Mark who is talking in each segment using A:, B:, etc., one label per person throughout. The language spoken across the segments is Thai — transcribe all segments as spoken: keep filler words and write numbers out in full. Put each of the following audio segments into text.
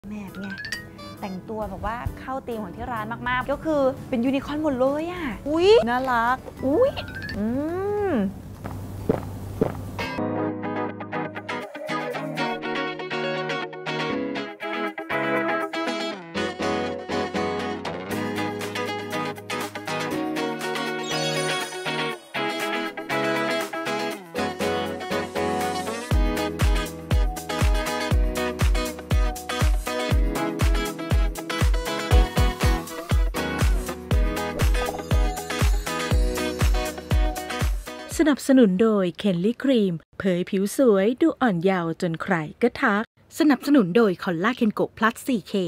A: แม่ไงแต่งตัวแบบว่าเข้าธีมของที่ร้านมากๆก็คือเป็นยูนิคอร์นหมดเลยอ่ะอุ้ยน่ารักอุ้ยอืม
B: สนับสนุนโดยเคนลี่ครีมเผยผิวสวยดูอ่อนเยาว์จนใครก็ทักสนับสนุนโดยคอลลาเคนโกพลัส ซี เค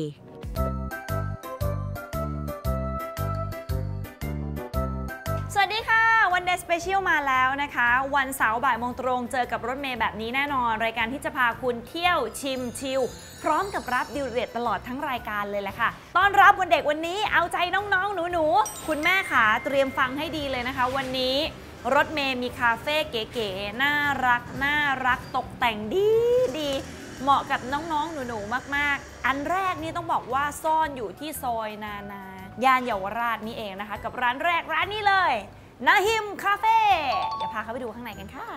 A: สวัสดีค่ะวันเดย์สเปเชียลมาแล้วนะคะวันเสาร์บ่ายโมงตรงเจอกับรถเมย์แบบนี้แน่นอนรายการที่จะพาคุณเที่ยวชิมชิลพร้อมกับรับดิวเด็ดตลอดทั้งรายการเลยแหละค่ะต้อนรับวันเด็กวันนี้เอาใจน้องๆหนูๆคุณแม่ขาเตรียมฟังให้ดีเลยนะคะวันนี้รถเมย์มีคาเฟ่เก๋ๆน่ารักน่ารักตกแต่งดีดีเหมาะกับน้องๆหนูๆมากๆอันแรกนี่ต้องบอกว่าซ่อนอยู่ที่ซอยนานาย่านเยาวราชนี่เองนะคะกับร้านแรกร้านนี้เลยนาฮิมคาเฟ่เดี๋ยวพาเขาไปดูข้างในกันค่ะ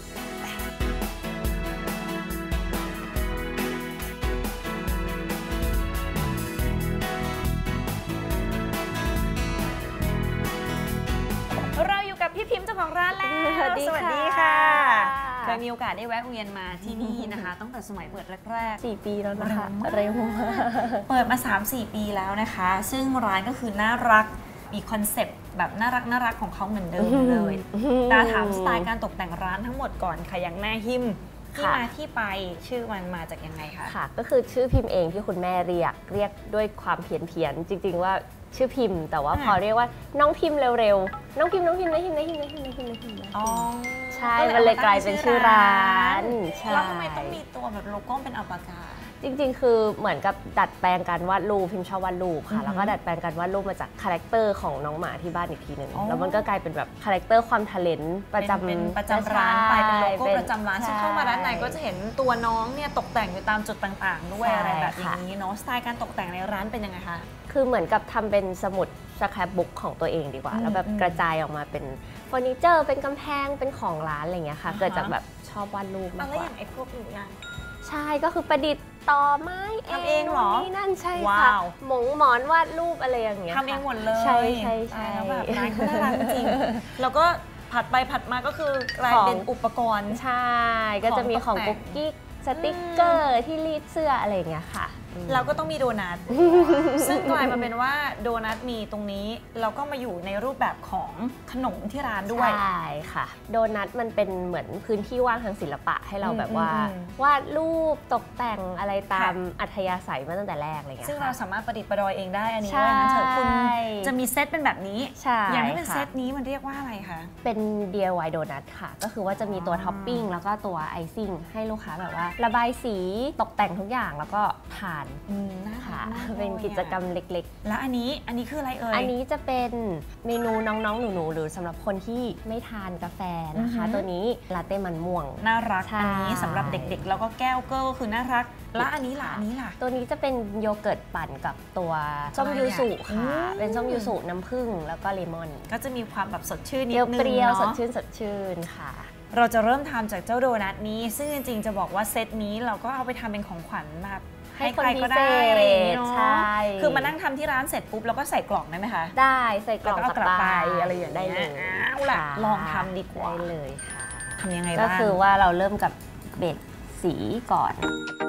A: เราอยู่กับพี่พิมพ์เจ้าของร้านแล้วสวัสดีค่ะเคยมีโอกาสได้แวะเวียนมาที่นี่นะคะตั้งแต่สมัยเปิดแรก
C: ๆสี่ปีแล้วนะคะเร็วมาก
A: เปิดมา สามสี่ ปีแล้วนะคะซึ่งร้านก็คือน่ารักมีคอนเซ็ปต์แบบน่ารักน่ารักของเขาเหมือนเดิมเลยตาถามสไตล์การตกแต่งร้านทั้งหมดก่อนค่ะอย่างนาฮิมที่มาที่ไปชื่อมันมาจากยังไงคะ
C: ค่ะก็คือชื่อพิมพ์เองที่คุณแม่เรียกเรียกด้วยความเพี้ยนเพียนจริงๆว่าชื่อพิมพ์แต่ว่าพอเรียกว่าน้องพิมพ์เร็วๆน้องพิมพ์น้องพิมพ์น้องพิมพ์น้องพิมพ์น้องพิมพ์น้องพิมพ์น้องพิมพ์อ๋อใช่มันเลยกลายเป็นชื่อร้าน
A: แล้วทำไมต้องมีตัวแบบโลโก้เป็นอัลปากา
C: จริงๆคือเหมือนกับดัดแปลงการวาดรูปพิมพ์ชอบวาดรูปค่ะแล้วก็ดัดแปลงการวาดรูปมาจากคาแรคเตอร์ของน้องหมาที่บ้านอีกทีหนึ่งแล้วมันก็กลายเป็นแบบคาแรคเตอร์ความทะเลนประจำ
A: เป็นประจำร้านไปเป็นโลโก้ประจำร้านซึ่งเข้ามาด้านในก็จะเห็นตัวน้องเนี่ยตกแต่งอยู่ตามจุดต่างๆด้วยอะไรแบบนี้เนาะสไตล์การตกแต่งในร้านเป็นยังไงคะ
C: คือเหมือนกับทำเป็นสมุดสแครปบุ๊กของตัวเองดีกว่าแล้วแบบกระจายออกมาเป็นเฟอร์นิเจอร์เป็นกำแพงเป็นของร้านอะไรเงี้ยค่ะเกิดจากแบบชอบวาดรูปมากกว่า
A: อะไรอย่างไอ้พวกนี้นะ
C: ใช่ก็คือประดิษฐ์ต่อไม้
A: ทำเองเหรอ
C: นี่นั่นใช่ค่ะหมงหมอนวาดรูปอะไรอย่างเงี้ย
A: ทำเองหมดเลย
C: ใช่ใช่ใช่
A: แล้วแบบร้านเขาน่ารักจริงแล้วก็ผัดไปผัดมาก็คือกลายเป็นอุปกรณ์
C: ใช่ก็จะมีของกุ๊กกิ๊กสติ๊กเกอร์ที่รีดเสื้ออะไรอย่างเงี้ยค่ะ
A: เราก็ต้องมีโดนัทซึ่งกลายมาเป็นว่าโดนัทมีตรงนี้เราก็มาอยู่ในรูปแบบของขนมที่ร้านด้วย
C: ใช่ค่ะโดนัทมันเป็นเหมือนพื้นที่ว่างทางศิลปะให้เราแบบว่าวาดรูปตกแต่งอะไรตามอัธยาศัยมาตั้งแต่แรกอะไรเงี้ย
A: ซึ่งเราสามารถประดิษฐ์ประดอยเองได้อันนี้ว่างั้นเถอะคุณจะมีเซตเป็นแบบนี้อย่างที่เป็นเซตนี้มันเรียกว่าอะไรคะ
C: เป็น ดี ไอ วาย โดนัทค่ะก็คือว่าจะมีตัวท็อปปิ้งแล้วก็ตัวไอซิ่งให้ลูกค้าแบบว่าระบายสีตกแต่งทุกอย่างแล้วก็ทานค่ะเป็นกิจกรรมเล็ก
A: ๆแล้วอันนี้อันนี้คืออะไรเอ่ย
C: อันนี้จะเป็นเมนูน้องๆหนูๆหรือสำหรับคนที่ไม่ทานกาแฟนะคะตัวนี้ลาเต้มันม่วง
A: น่ารักอันนี้สำหรับเด็กๆแล้วก็แก้วเกิลคือน่ารักแล้วอันนี้ล่ะอันนี้ล่ะ
C: ตัวนี้จะเป็นโยเกิร์ตปั่นกับตัวส้มยูสุค่ะเป็นส้มยูสุน้ำผึ้งแล้วก็เลมอน
A: ก็จะมีความแบบสดชื่นนิดนึง
C: เปรี้ยวสดชื่นสดชื่นค่ะ
A: เราจะเริ่มทำจากเจ้าโดนัทนี้ซึ่งจริงๆจะบอกว่าเซตนี้เราก็เอาไปทำเป็นของขวัญมาให้ใครก็ได้อะไรอย่างนี้เนาะคือมานั่งทำที่ร้านเสร็จปุ๊บแล้วก็ใส่กล่องได้ไหมคะ
C: ได้ใส่กล่อง
A: กลับไปอะไรอย่างนี้ได้เลยเอาล่ะลองทำดีกว่า
C: ได้เลยค่ะ
A: ทำยังไงบ้าง
C: ก็คือว่าเราเริ่มกับเบ็ดสีก่อน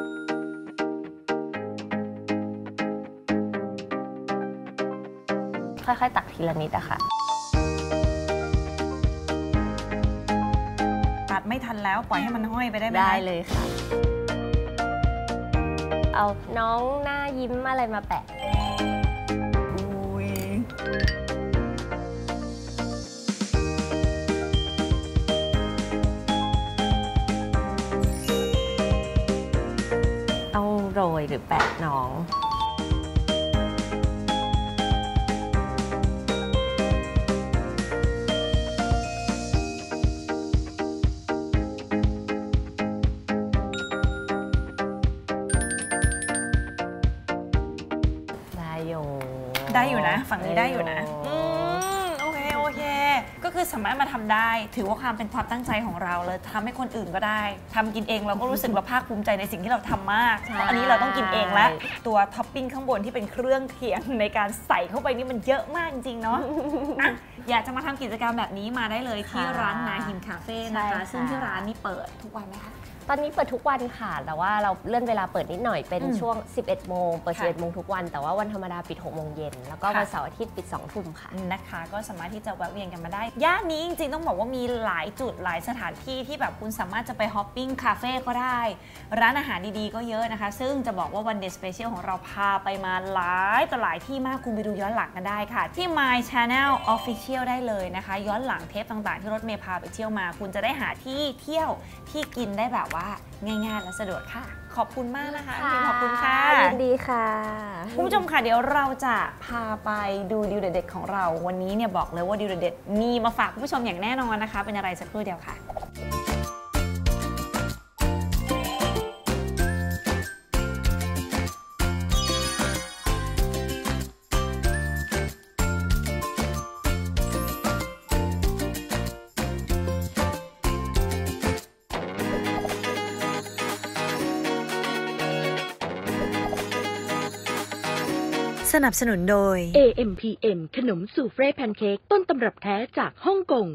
C: ค่อยๆตักทีละนิดอะค่ะ
A: ตัดไม่ทันแล้วปล่อยให้มันห้อยไปได้ไหม
C: ได้เลยค่ะเอาน้องหน้ายิ้มอะไรมาแปะต้องโรยหรือแปะน้อง
A: ได้อยู่นะฝั่งนี้ได้อยู่นะอืมโอเคโอเคก็คือสามารถมาทำได้ถือว่าความเป็นความตั้งใจของเราเลยทำให้คนอื่นก็ได้ทำกินเองเราก็รู้สึกเราภาคภูมิใจในสิ่งที่เราทำมากเพราะอันนี้เราต้องกินเองแล้วตัวท็อปปิ้งข้างบนที่เป็นเครื่องเคียงในการใส่เข้าไปนี่มันเยอะมากจริงๆเนาะอยากจะมาทำกิจกรรมแบบนี้มาได้เลยที่ร้านนาฮิมคาเฟ่นะคะซึ่งที่ร้านนี้เปิดทุกวันไหมคะ
C: ตอนนี้เปิดทุกวันค่ะแต่ว่าเราเลื่อนเวลาเปิดนิดหน่อยเป็นช่วงสิบเอ็ดโมงเปิดสิบเอ็ดโมงทุกวันแต่ว่าวันธรรมดาปิดหกโมงเย็นแล้วก็วันเสาร์อาทิตย์ปิดสองทุ่มค่ะ
A: นะคะก็สามารถที่จะแวะเวียนกันมาได้ย่านนี้จริงๆต้องบอกว่ามีหลายจุดหลายสถานที่ที่แบบคุณสามารถจะไปฮอปปิ้งคาเฟ่ก็ได้ร้านอาหารดีๆก็เยอะนะคะซึ่งจะบอกว่าวันเดย์สเปเชียลของเราพาไปมาหลายต่อหลายที่มากคุณไปดูย้อนหลังกันได้ค่ะที่ My Channel Official ได้เลยนะคะย้อนหลังเทปต่างๆที่รถเมย์พาไปเที่ยวมาคุณจะได้หาที่เที่ยวที่กินได้แบบว่าง่ายๆและสะดวกค่ะขอบคุณมากนะคะพี่ขอบคุณค่ะ
C: ยินดีค่ะ
A: คุณผู้ชมค่ะเดี๋ยวเราจะพาไปดูดีลเด็ดๆของเราวันนี้เนี่ยบอกเลยว่าดีลเด็ดๆมีมาฝากคุณผู้ชมอย่างแน่นอนนะคะเป็นอะไรสักครู่เดียวค่ะ
D: สนับสนุนโดย
B: เอ เอ็ม พี เอ็ม ขนมซูเฟ่แพนเค้กต้นตำรับแท้จากฮ่องกง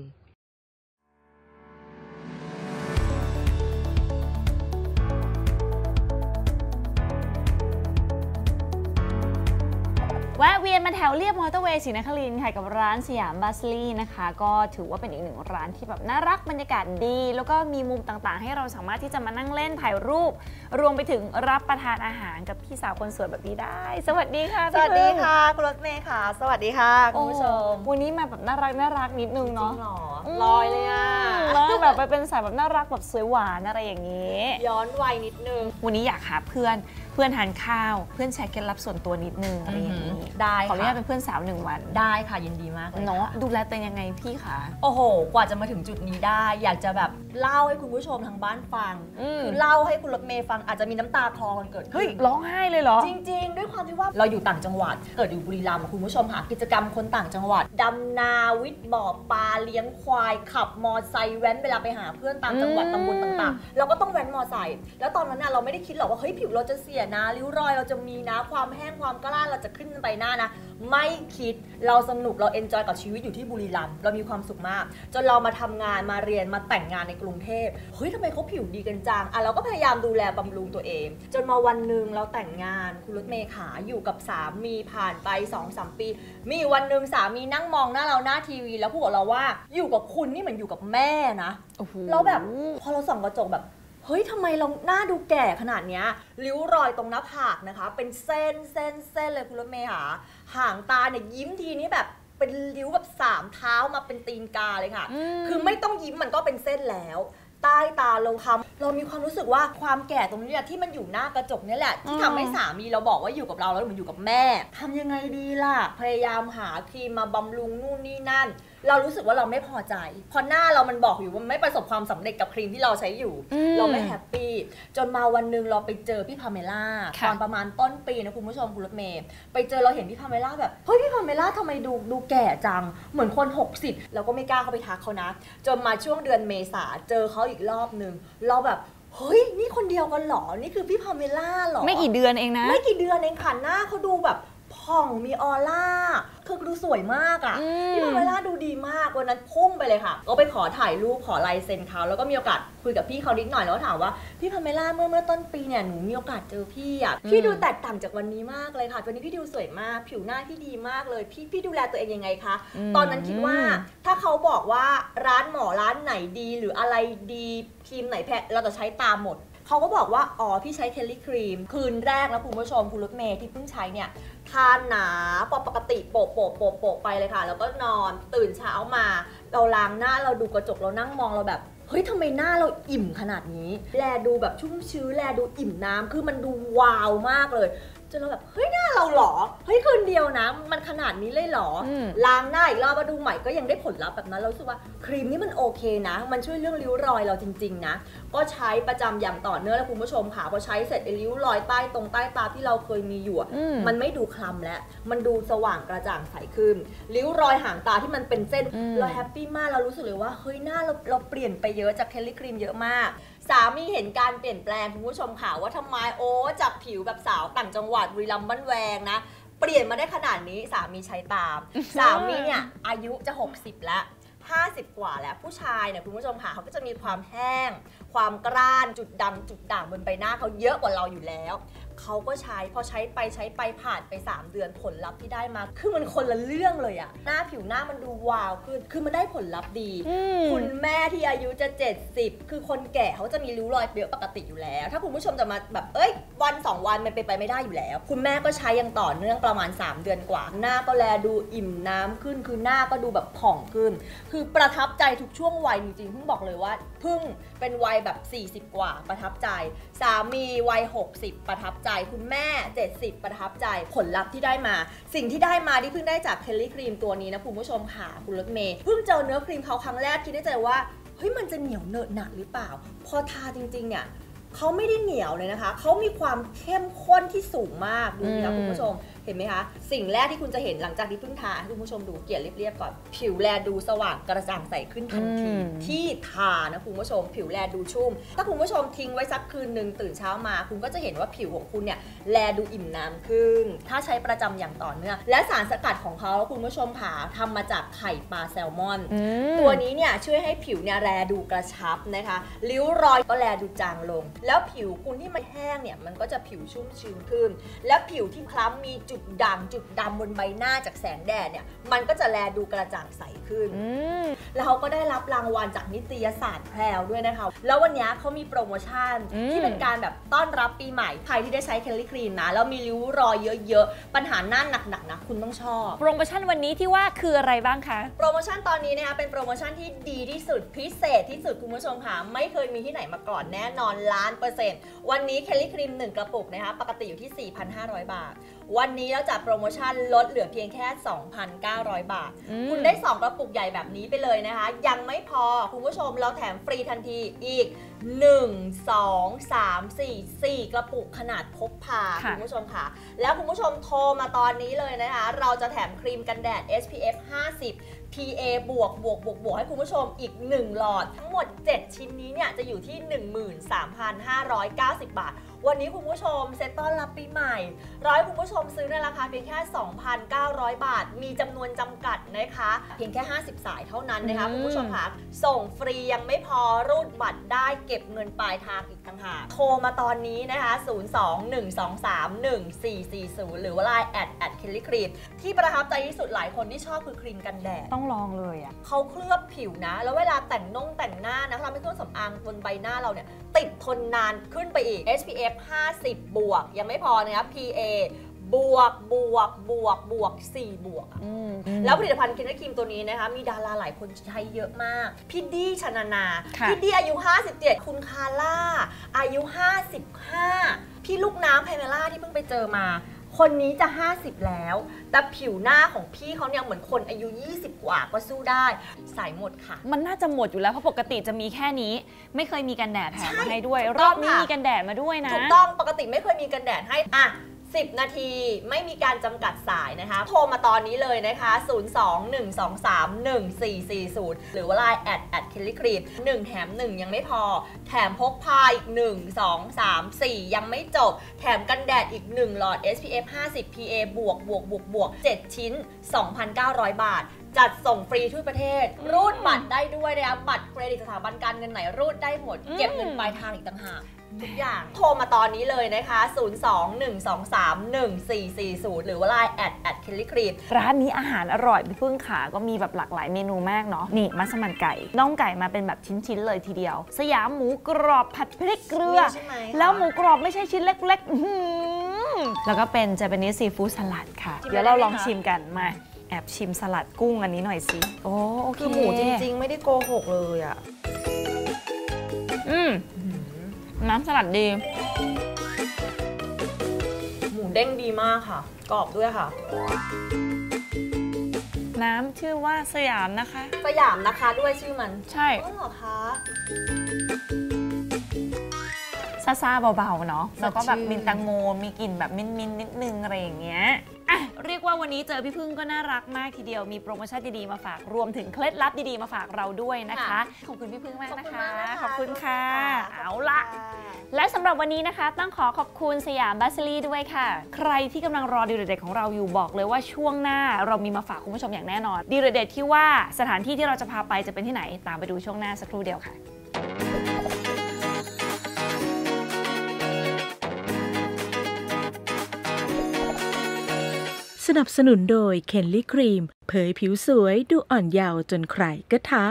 A: แวะเวียนมาแถวเรียบมอเตอร์เวย์ศรีนครินทร์ค่ะกับร้านสยามบัสลี่นะคะก็ถือว่าเป็นอีกหนึ่งร้านที่แบบน่ารักบรรยากาศดีแล้วก็มีมุมต่างๆให้เราสามารถที่จะมานั่งเล่นถ่ายรูปรวมไปถึงรับประทานอาหารกับพี่สาวคนสวยแบบนี้ได้สวัสดีค่ะ
D: สวัสดีค่ะคุณรถเมย์ค่ะสวัสดีค่ะคุณผู้ชม
A: วันนี้มาแบบน่ารักน่ารักนิดนึงเนาะ
D: ลอยเลยอ่ะ
A: แล้วแบบไปเป็นสายแบบน่ารักแบบสวยหวานอะไรอย่างนี้
D: ย้อนวัยนิดนึง
A: วันนี้อยากหาเพื่อนเพื่อนทานข้าวเพื่อนแชร์เคล็ดลับส่วนตัวนิดนึงอะไรอย่างนี้
D: ได้
A: ขออนุญาตเป็นเพื่อนสาวหนึ่งวัน
D: ได้ค่ะยินดีมากเลย
A: เนาะดูแลตัวยังไงพี่คะ
D: โอ้โหกว่าจะมาถึงจุดนี้ได้อยากจะแบบเล่าให้คุณผู้ชมทางบ้านฟังคือเล่าให้คุณรถเมย์ฟังอาจจะมีน้ำตาคลอกันเกิดขึ้น
A: เฮ้ยร้องไห้เลยเหรอ
D: จริงๆด้วยความที่ว่าเราอยู่ต่างจังหวัดเกิดอยู่บุรีรัมย์คุณผู้ชมหากิจกรรมคนต่างจังหวัดดำนาวิทย์บ่อปลาเลี้ยงควายขับมอไซค์แว้นเวลาไปหาเพื่อนตามจังหวัดตำบลต่างๆเราก็ต้องแว้นมอไซค์แล้วตอนนั้นเราไม่ได้คิดหรอกว่าเฮ้ยผิวเราจะเสียนะริ้วรอยเราจะมีนะความแห้งความกล้าเราจะขึ้นไปหน้านะไม่คิดเราสนุกเราเอนจอยกับชีวิตอยู่ที่บุรีรัมย์เรามีความสุขมากจนเรามาทำงานมาเรียนมาแต่งงานในกรุงเทพเฮ้ยทำไมเขาผิวดีกันจังอ่ะเราก็พยายามดูแลบำรุงตัวเองจนมาวันหนึ่งเราแต่งงานคุณรถเมย์ขาอยู่กับสามีผ่านไป สองสาม ปีมีวันหนึ่งสามีนั่งมองหน้าเราหน้าทีวีแล้วพูดกับเราว่าอยู่กับคุณนี่เหมือนอยู่กับแม่นะเราแบบพอเราส่องกระจกแบบเฮ้ยทำไมเราหน้าดูแก่ขนาดนี้ริ้วรอยตรงหน้าผากนะคะเป็นเส้นเส้นเส้นเลยคุณรถเมย์ค่ะหางตาเนี่ยยิ้มทีนี้แบบเป็นริ้วแบบสามเท้ามาเป็นตีนกาเลยค่ะคือไม่ต้องยิ้มมันก็เป็นเส้นแล้วใต้ตาเราทำเรามีความรู้สึกว่าความแก่ตรงนี้ที่มันอยู่หน้ากระจกนี่แหละที่ทำให้สามีเราบอกว่าอยู่กับเราแล้วเหมือนอยู่กับแม่ทำยังไงดีล่ะพยายามหาครีมมาบำรุงนู่นนี่นั่นเรารู้สึกว่าเราไม่พอใจพอหน้าเรามันบอกอยู่ว่าไม่ประสบความสำเร็จกับครีมที่เราใช้อยู่เราไม่แฮปปี้จนมาวันนึงเราไปเจอพี่พาเมล่าตอนประมาณต้นปีนะคุณผู้ชมคุณรถเมย์ไปเจอเราเห็นพี่พาเมล่าแบบเฮ้ยพี่พาเมล่าทำไมดูดูแก่จังเหมือนคนหกสิบเราก็ไม่กล้าเข้าไปทักเขานะจนมาช่วงเดือนเมษาเจอเขาอีกรอบนึงเราแบบเฮ้ยนี่คนเดียวกันหรอนี่คือพี่พาเมล่าหรอ
A: ไม่กี่เดือนเองนะ
D: ไม่กี่เดือนเองค่ะหน้าเขาดูแบบผ่องมีออร่าคือดูสวยมากอ่ะพี่พาเมล่าดูดีมากวันนั้นพุ่งไปเลยค่ะก็ไปขอถ่ายรูปขอลายเซ็นเขาแล้วก็มีโอกาสคุยกับพี่เขานิดหน่อยแล้วก็ถามว่าพี่พาเมล่าเมื่อเมื่อต้นปีเนี่ยหนูมีโอกาสเจอพี่อ่ะพี่ดูแตกต่างจากวันนี้มากเลยค่ะวันนี้พี่ดูสวยมากผิวหน้าพี่ดีมากเลยพี่พี่ดูแลตัวเองยังไงคะตอนนั้นคิดว่าถ้าเขาบอกว่าร้านหมอร้านไหนดีหรืออะไรดีครีมไหนแพงเราจะใช้ตามหมดเขาก็บอกว่าอ๋อพี่ใช้เคลลี่ครีมคืนแรกนะคุณผู้ชมคุณรถเมย์ที่เพิ่งใช้เนี่ยทานหนาปกติโปะโปะโปะโปะไปเลยค่ะแล้วก็นอนตื่นเช้ามาเราล้างหน้าเราดูกระจกเรานั่งมองเราแบบเฮ้ยทำไมหน้าเราอิ่มขนาดนี้แลดูแบบชุ่มชื้นแลดูอิ่มน้ำคือมันดูวาวมากเลยจนเราแบบเฮ้ยหน้าเราหรอเฮ้ยคืนเดียวนะมันขนาดนี้เลยหรอล้างหน้าอีกรอบมาดูใหม่ก็ยังได้ผลลัพธ์แบบนั้นเรารู้สึกว่าครีมนี่มันโอเคนะมันช่วยเรื่องริ้วรอยเราจริงๆนะก็ใช้ประจำอย่างต่อเนื่องแล้วคุณผู้ชมค่ะพอใช้เสร็จไอ้ริ้วรอยใต้ตรงใต้ตาที่เราเคยมีอยู่มันไม่ดูคล้ำแล้วมันดูสว่างกระจ่างใสขึ้นริ้วรอยหางตาที่มันเป็นเส้นเราแฮปปี้มากเรารู้สึกเลยว่าเฮ้ยหน้าเราเราเปลี่ยนไปเยอะจากเคลลี่ครีมเยอะมากสามีเห็นการเปลี่ยนแปลงคุณผู้ชมค่ะว่าทำไมโอ้จากผิวแบบสาวต่างจังหวัดบุรีรัมย์บ้านแวงนะเปลี่ยนมาได้ขนาดนี้สามีใช้ตาม สามีเนี่ยอายุจะหกสิบแล้วห้าสิบกว่าแล้วผู้ชายเนี่ยคุณผู้ชมค่ะเขาก็จะมีความแห้งความกร้านจุดดำจุดด่างบนใบหน้าเขาเยอะกว่าเราอยู่แล้วเขาก็ใช้พอใช้ไปใช้ไปผ่านไปสามเดือนผลลัพธ์ที่ได้มาคือมันคนละเรื่องเลยอะหน้าผิวหน้ามันดูวาวขึ้นคือมันได้ผลลัพธ์ดีคุณแม่ที่อายุจะเจ็ดสิบคือคนแก่เขาจะมีริ้วรอยเยอะปกติอยู่แล้วถ้าคุณผู้ชมจะมาแบบเอ้ยวันสองวันมันเป็นไปไม่ได้อยู่แล้วคุณแม่ก็ใช้อย่างต่อเนื่องประมาณสามเดือนกว่าหน้าก็แลดูอิ่มน้ำขึ้นคือหน้าก็ดูแบบผ่องขึ้นคือประทับใจทุกช่วงวัยจริงๆเพิ่งบอกเลยว่าเพิ่งเป็นวัยแบบสี่สิบกว่าประทับใจสามีวัยหกสิบประทับใจคุณแม่เจ็ดสิบประทับใจผลลัพธ์ที่ได้มาสิ่งที่ได้มาที่เพิ่งได้จากเคลลี่ครีมตัวนี้นะคุณผู้ชมค่ะคุณรถเมย์เพิ่งเจอเนื้อครีมเขาครั้งแรกคิดได้ใจว่าเฮ้ยมันจะเหนียวเหนอะหนักหรือเปล่าพอทาจริงๆเนี่ยเขาไม่ได้เหนียวเลยนะคะเขามีความเข้มข้นที่สูงมากดูนะคุณผู้ชมเห็นไหมคะสิ่งแรกที่คุณจะเห็นหลังจากที่เพิ่งทาให้คุณผู้ชมดูเกลี่ยเรียบๆก่อนผิวแลดูสว่างกระจ่างใสขึ้นทันทีที่ทานะคุณผู้ชมผิวแลดูชุ่มถ้าคุณผู้ชมทิ้งไว้สักคืนหนึ่งตื่นเช้ามาคุณก็จะเห็นว่าผิวของคุณเนี่ยแลดูอิ่มน้ำขึ้นถ้าใช้ประจำอย่างต่อเนื่องและสารสกัดของเขาคุณผู้ชมค่ะทำมาจากไข่ปลาแซลมอนตัวนี้เนี่ยช่วยให้ผิวเนี่ยแลดูกระชับนะคะริ้วรอยก็แลดูจางลงแล้วผิวคุณที่มันแห้งเนี่ยมันก็จะผิวชุ่มชื้นขึ้นและผิวที่คล้ำมีจุดด่างจุดดำบนใบหน้าจากแสงแดดเนี่ยมันก็จะแลดูกระจ่างใสขึ้นแล้วเขาก็ได้รับรางวัลจากนิตยสารแพรวด้วยนะคะแล้ววันนี้เขามีโปรโมชั่นที่เป็นการแบบต้อนรับปีใหม่ใครที่ได้ใช้เคลลี่ครีมนะแล้วมีริ้วรอยเยอะๆปัญหาหน้าหนักๆนะคุณต้องชอบ
A: โปรโมชั่นวันนี้ที่ว่าคืออะไรบ้างคะ
D: โปรโมชั่นตอนนี้นะคะเป็นโปรโมชั่นที่ดีที่สุดพิเศษที่สุดคุณผู้ชมค่ะไม่เคยมีที่ไหนมาก่อนแน่นอนล้านเปอร์เซ็นต์วันนี้เคลลี่ครีมหนึ่งกระปุกนะคะปกติอยู่ที่ สี่พันห้าร้อย บาทวันนี้เราจัดโปรโมชั่นลดเหลือเพียงแค่ สองพันเก้าร้อย บาทคุณได้สองกระปุกใหญ่แบบนี้ไปเลยนะคะยังไม่พอคุณผู้ชมเราแถมฟรีทันทีอีกหนึ่ง สอง สาม สี่ สี่กระปุกขนาดพกพาคุณผู้ชมค่ะแล้วคุณผู้ชมโทรมาตอนนี้เลยนะคะเราจะแถมครีมกันแดด เอส พี เอฟ ห้าสิบ พี เอ บวกบวกบวกบวกให้คุณผู้ชมอีกหนึ่งหลอดทั้งหมดเจ็ดชิ้นนี้เนี่ยจะอยู่ที่ หนึ่งหมื่นสามพันห้าร้อยเก้าสิบ บาทวันนี้คุณผู้ชมเซ็ตต้อนรับปีใหม่ร้อยคุณผู้ชมซื้อในราคาเพียงแค่ สองพันเก้าร้อย บาทมีจำนวนจำกัดนะคะเพียงแค่ห้าสิบสายเท่านั้นนะคะคุณผู้ชมค่ะส่งฟรียังไม่พอรูดบัตรได้เก็บเงินปลายทางอีกต่างหากโทรมาตอนนี้นะคะศูนย์ สอง หนึ่ง สอง สาม หนึ่ง สี่ สี่ ศูนย์หรือว่า ไลน์ แอท แอท เคลลี่ครีมที่ประทับใจที่สุดหลายคนที่ชอบคือครีมกันแดด
A: ต้องลองเลยอ่ะ
D: เขาเคลือบผิวนะแล้วเวลาแต่งน่งแต่งหน้านะทำให้เครื่องสำอางบนใบหน้าเราเนี่ยติดทนนานขึ้นไปอีก เอส พี เอฟ ห้าสิบ บวกยังไม่พอนะครับ พี เอ บวกบวกบวกบวกสี่บวกแล้วผลิตภัณฑ์เคลลี่ครีมตัวนี้นะคะมีดาราหลายคนใช้เยอะมากพี่ดี้ชนานาพี่ดี้อายุห้าสิบเจ็ดคุณคาร่าอายุห้าสิบห้าพี่ลูกน้ำไพเมล่าที่เพิ่งไปเจอมาคนนี้จะห้าสิบแล้วแต่ผิวหน้าของพี่เขาเนี่ยเหมือนคนอายุยี่สิบกว่าก็สู้ได้สายหมดค่ะ
A: มันน่าจะหมดอยู่แล้วเพราะปกติจะมีแค่นี้ไม่เคยมีกันแดดแถมมาให้ด้วยรอบนี้มีกันแดดมาด้วยนะ
D: ถูกต้องปกติไม่เคยมีกันแดดให้อ่ะสิบนาทีไม่มีการจำกัดสายนะคะโทรมาตอนนี้เลยนะคะศูนย์ สอง หนึ่ง สอง สาม หนึ่ง สี่ สี่ ศูนย์หรือว่า ไลน์ แอท แอท เคลลี่ครีมหนึ่งแถมหนึ่งยังไม่พอแถมพกพาอีกหนึ่ง สอง สาม สี่ยังไม่จบแถมกันแดดอีกหนึ่งหลอด เอส พี เอฟ ห้าสิบ พี เอ บวกบวกบวกบวกเจ็ดชิ้น สองพันเก้าร้อย บาทจัดส่งฟรีทั่วประเทศรูดบัตรได้ด้วยนะคะบัตรเครดิตสถาบันการเงินไหนรูดได้หมดเก็บเงินปลายทางอีกต่างหากทุกอย่างโทรมาตอนนี้เลยนะคะศูนย์ สอง หนึ่ง สอง สาม หนึ่ง สี่ สี่ ศูนย์หรือว่า ไลน์ แอท แอท เคลลี่ครีม
A: ร้านนี้อาหารอร่อยพี่พึ่งขาก็มีแบบหลากหลายเมนูมากเนาะนี่มัสมั่นไก่น่องไก่มาเป็นแบบชิ้นๆเลยทีเดียวสยามหมูกรอบผัดพริกเกลือแล้วหมูกรอบไม่ใช่ชิ้นเล็กๆแล้วก็เป็นเจแปนิสซีฟู้ดสลัดค่ะเดี๋ยวเราลองชิมกันมาแอบชิมสลัดกุ้งอันนี้หน่อยสิโอ้โอเค
D: คือหมูจริงๆไม่ได้โกหกเลยอ่ะ
A: อืมน้ำสลัดดี
D: หมูเด้งดีมากค่ะกรอบด้วยค่ะ
A: น้ำชื่อว่าสยามนะคะ
D: สยามนะคะด้วยชื่อมัน
A: ใช่
D: อ๋อเหรอคะ
A: ซาซาเบาๆเนาะแล้วก็แบบมีแตงโมมีกลิ่นแบบมิ้นๆนิดนึงอะไรอย่างเงี้ยอ่ะเรียกว่าวันนี้เจอพี่พึ่งก็น่ารักมากทีเดียวมีโปรโมชั่นดีๆมาฝากรวมถึงเคล็ดลับดีๆมาฝากเราด้วยนะคะขอบคุณพี่พึ่งมากนะคะขอบคุณค่ะเอาละและสำหรับวันนี้นะคะต้องขอขอบคุณสยามบาซิลีด้วยค่ะใครที่กำลังรอดีลเด็ดของเราอยู่บอกเลยว่าช่วงหน้าเรามีมาฝากคุณผู้ชมอย่างแน่นอนดีลเด็ดที่ว่าสถานที่ที่เราจะพาไปจะเป็นที่ไหนตามไปดูช่วงหน้าสักครู่เดียวค่ะ
B: สนับสนุนโดยเคนลี่ครีมเผยผิวสวยดูอ่อนเยาว์จนใครก็ทัก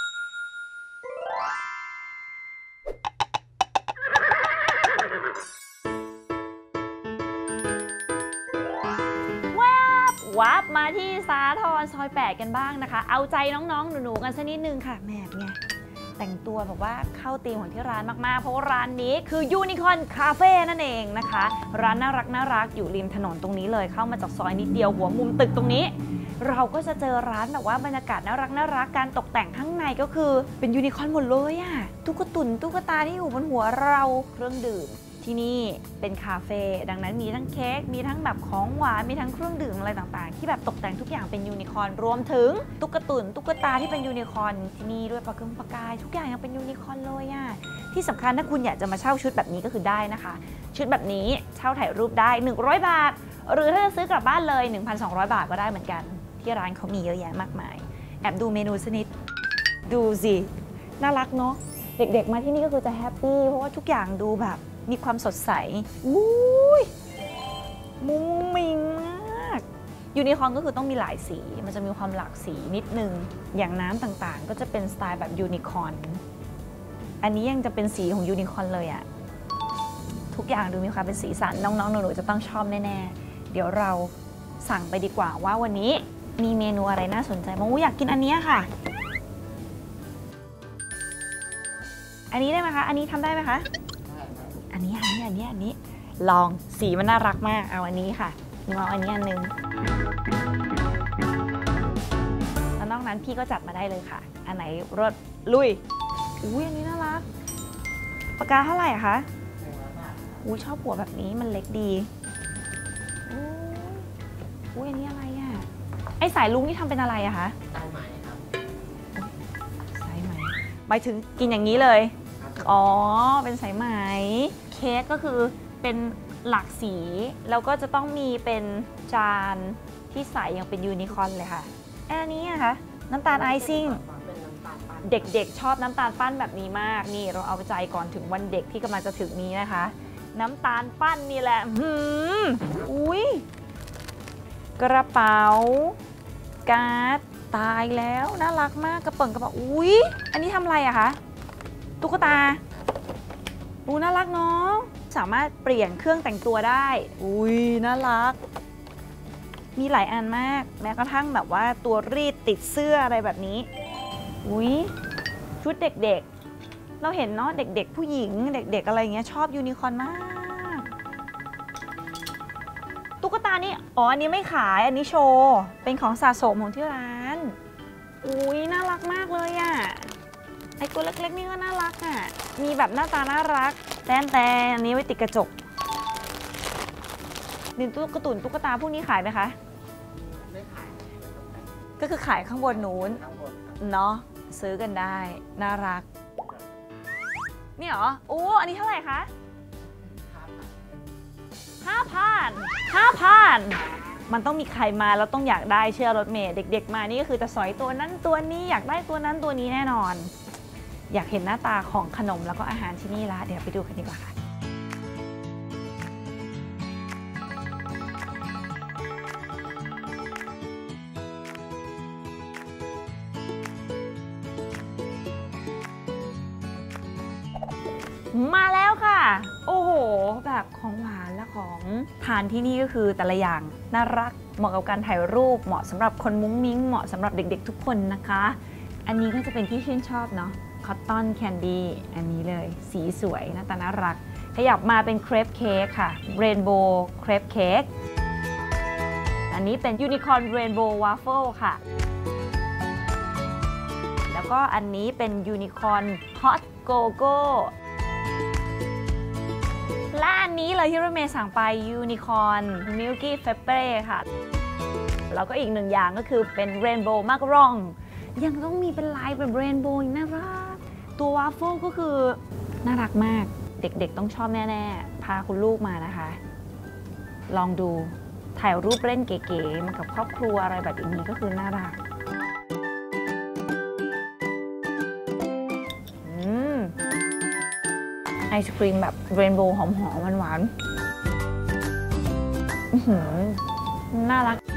A: วาร์ปมาที่สาทรซอยแปดกันบ้างนะคะเอาใจน้องๆหนูๆกันสักนิดนึงค่ะแม่ไงแต่งตัวแบบว่าเข้าธีมของที่ร้านมากๆเพราะว่าร้านนี้คือยูนิคอร์นคาเฟ่นั่นเองนะคะร้านน่ารักน่ารักอยู่ริมถนนตรงนี้เลยเข้ามาจากซอยนิดเดียวหัวมุมตึกตรงนี้เราก็จะเจอร้านแบบว่าบรรยากาศน่ารักน่ารักการตกแต่งข้างในก็คือเป็นยูนิคอร์นหมดเลยอะตุ๊กตุนตุ๊กตาที่อยู่บนหัวเราเครื่องดื่มที่นี่เป็นคาเฟ่ดังนั้นมีทั้งเค้กมีทั้งแบบของหวานมีทั้งเครื่องดื่มอะไรต่างๆที่แบบตกแต่งทุกอย่างเป็นยูนิคอร์นรวมถึงตุ๊กตุนตุ๊กตาที่เป็นยูนิคอร์นที่นี่ด้วยปลาเครื่องปลากายทุกอย่างยังเป็นยูนิคอร์นเลยอ่ะที่สำคัญถ้าคุณอยากจะมาเช่าชุดแบบนี้ก็คือได้นะคะชุดแบบนี้เช่าถ่ายรูปได้หนึ่งร้อยบาทหรือถ้าจะซื้อกลับบ้านเลย หนึ่งพันสองร้อย บาทก็ได้เหมือนกันที่ร้านเขามีเยอะแยะมากมายแอบดูเมนูสักนิดดูสิน่ารักเนาะเด็กๆมาที่นี่ก็คือจะแฮปปี้เพราะว่าทุกอย่างดูแบบมีความสดใสอุ้ยมุ้งมิงมากยูนิคอร์นก็คือต้องมีหลายสีมันจะมีความหลากสีนิดนึงอย่างน้ำต่างๆก็จะเป็นสไตล์แบบยูนิคอร์นอันนี้ยังจะเป็นสีของยูนิคอร์นเลยอะทุกอย่างดูมีความเป็นสีสันน้องๆหนูๆจะต้องชอบแน่ๆเดี๋ยวเราสั่งไปดีกว่าว่าวันนี้มีเมนูอะไรน่าสนใจบ้างอยากกินอันนี้ค่ะอันนี้ได้ไหมคะอันนี้ทำได้ไหมคะอันนี้อันนี้อันนี้อันนี้ลองสีมันน่ารักมากเอาอันนี้ค่ะหนูเอาอันนี้อันนึงแล้วนอกนั้นพี่ก็จัดมาได้เลยค่ะอันไหนรสลุยอุ้ยอันนี้น่ารักปากกาเท่าไหร่คะอุ้ยชอบหัวแบบนี้มันเล็กดีอุ้ยอันนี้อะไรอ่ะไอสายลุงนี่ทำเป็นอะไรอะคะสายไหมครับสายไหมหมายถึงกินอย่างนี้เลยอ๋อเป็นสายไหมเค้กก็คือเป็นหลากสีแล้วก็จะต้องมีเป็นจานที่ใส่ยังเป็นยูนิคอร์นเลยค่ะอันนี้อะคะน้ำตาลไอซิ่งเด็กๆชอบน้ำตาลปั้นแบบนี้มากนี่เราเอาใจก่อนถึงวันเด็กที่กำลังจะถึงนี้นะคะน้ำตาลปั้นนี่แหละหืมอุ้ยกระเป๋าการ์ดตายแล้วน่ารักมากกระเป๋ากระเป๋าอุ้ยอันนี้ทำอะไรอะคะตุ๊กตาอูน่ารักเนาะสามารถเปลี่ยนเครื่องแต่งตัวได้อุ้ยน่ารักมีหลายอันมากแม้กระทั่งแบบว่าตัวรีดติดเสื้ออะไรแบบนี้อุ้ยชุดเด็กๆเราเห็นเนาะเด็กๆผู้หญิงเด็กๆอะไรเงี้ยชอบยูนิคอร์นมากตุ๊กตานี่อ๋ออันนี้ไม่ขายอันนี้โชว์เป็นของสะสมของที่ร้านอุ้ยน่ารักมากเลยอะไอตัวเล็กๆนี่ก็น่ารักอ่ะมีแบบหน้าตาน่ารักแตนแตนอันนี้ไว้ติดกระจกดินตุ๊กตุนตุ๊กตาพวกนี้ขายไหมคะไม่ขายก็คือขายข้างบนนู้นเนาะซื้อกันได้น่ารักนี่เหรอโอ้อันนี้เท่าไหร่คะห้าพันห้าพันมันต้องมีใครมาแล้วต้องอยากได้เชื่อรถเมย์เด็กๆมานี่ก็คือจะสอยตัวนั้นตัวนี้อยากได้ตัวนั้นตัวนี้แน่นอนอยากเห็นหน้าตาของขนมแล้วก็อาหารที่นี่ละเดี๋ยวไปดูกันดีกว่าค่ะมาแล้วค่ะโอ้โหแบบของหวานและของทานที่นี่ก็คือแต่ละอย่างน่ารักเหมาะกับการถ่ายรูปเหมาะสำหรับคนมุ้งมิ้งเหมาะสำหรับเด็กๆทุกคนนะคะอันนี้ก็จะเป็นที่ชื่นชอบเนาะคอตตอนแคนดี้อันนี้เลยสีสวยหน้าตาน่ารักขยับมาเป็นเครปเค้กค่ะเรนโบว์เครปเค้กอันนี้เป็นยูนิคอร์นเรนโบว์วาฟเฟิลค่ะแล้วก็อันนี้เป็นยูนิคอร์นฮอตโกโก้และอันนี้เลยที่รถเมย์สั่งไปยูนิคอร์นมิลกี้เฟเป้ค่ะแล้วก็อีกหนึ่งอย่างก็คือเป็นเรนโบว์มักรองยังต้องมีเป็นลายแบบเรนโบว์น่ารักตัววาฟเฟิลก็คือน่ารักมากเด็กๆต้องชอบแน่ๆพาคุณลูกมานะคะลองดูถ่ายรูปเล่นเก๋ๆมากับครอบครัวอะไรแบบนี้ก็คือน่ารักไอศครีมแบบเรนโบว์หอมๆหวานๆน่ารัก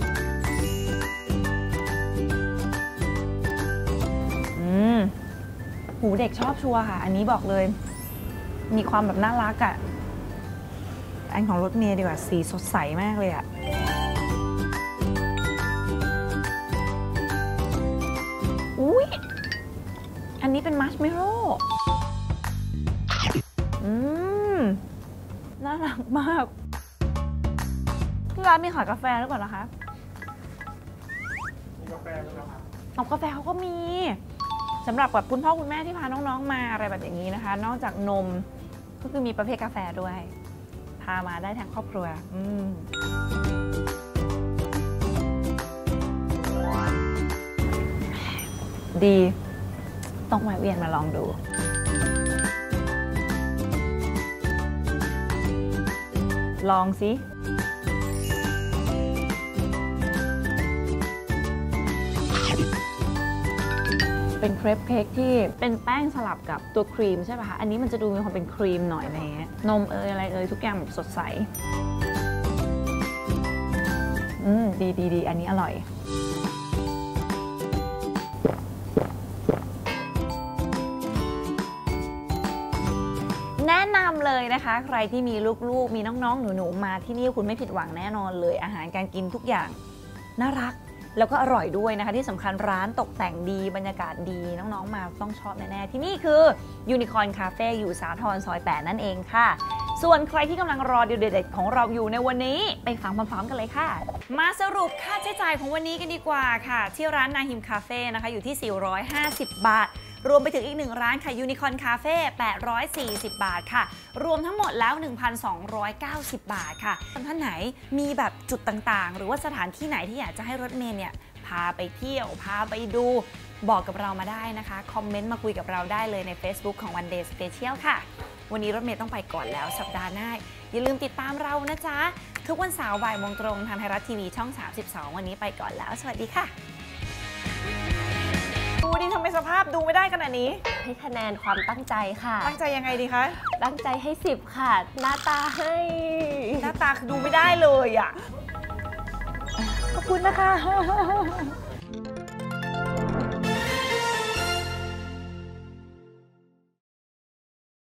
A: อืมหูเด็กชอบชัวร์ค่ะอันนี้บอกเลยมีความแบบน่ารักอ่ะอันของรถเมย์ดีกว่าสีสดใสมากเลยอ่ะอุ้ยอันนี้เป็นมัชเมลโล่อืมน่ารักมากที่ร้านมีขายกาแฟหรือเปล่านะคะมีกาแฟไหมครับเอากาแฟเขาก็มีสำหรับแบบคุณพ่อคุณแม่ที่พาน้องๆมาอะไรแบบอย่างนี้นะคะนอกจากนมก็คือมีประเภทกาแฟด้วยพามาได้ทั้งครอบครัวอืมดีต้องแวะเวียนมาลองดูลองสิเป็นเครปเค้กที่เป็นแป้งสลับกับตัวครีมใช่ป่ะคะอันนี้มันจะดูมีความเป็นครีมหน่อยอะไรเงี้ยนมเอยอะไรเอยทุกอย่างแบบสดใสอืมดีดีดีอันนี้อร่อยแนะนำเลยนะคะใครที่มีลูกๆมีน้องๆหนูๆมาที่นี่คุณไม่ผิดหวังแน่นอนเลยอาหารการกินทุกอย่างน่ารักแล้วก็อร่อยด้วยนะคะที่สำคัญร้านตกแต่งดีบรรยากาศดีน้องๆมาต้องชอบแน่ๆที่นี่คือยูนิคอร์นคาเฟ่อยู่สาทรซอยแปดนั่นเองค่ะส่วนใครที่กำลังรอดีลเด็ดๆของเราอยู่ในวันนี้ไปฟังพร้อมๆกันเลยค่ะมาสรุปค่าใช้จ่ายของวันนี้กันดีกว่าค่ะที่ร้านนาฮิมคาเฟ่นะคะอยู่ที่สี่ร้อยห้าสิบบาทรวมไปถึงอีกหนึ่งร้านค่ะยูนิคอร์นคาเฟ่แปดร้อยสี่สิบบาทค่ะรวมทั้งหมดแล้ว หนึ่งพันสองร้อยเก้าสิบบาทค่ะท่านไหนมีแบบจุดต่างๆหรือว่าสถานที่ไหนที่อยากจะให้รถเมล์เนี่ยพาไปเที่ยวพาไปดูบอกกับเรามาได้นะคะคอมเมนต์มาคุยกับเราได้เลยใน Facebook ของ One Day Special ค่ะวันนี้รถเมล์ต้องไปก่อนแล้วสัปดาห์หน้าอย่าลืมติดตามเรานะจ๊ะทุกวันเสาร์บ่ายโมงตรงทางไทยรัฐทีวีช่องสามสิบสองวันนี้ไปก่อนแล้วสวัสดีค่ะดูดิทำไมสภาพดูไม่ได้ขนาดนี้
C: ให้คะแนนความตั้งใจค่ะ
A: ตั้งใจยังไงดีคะ
C: ตั้งใจให้สิบค่ะหน้าตาให้
A: หน้าตาคือดูไม่ได้เลยอ่ะขอบคุณนะคะ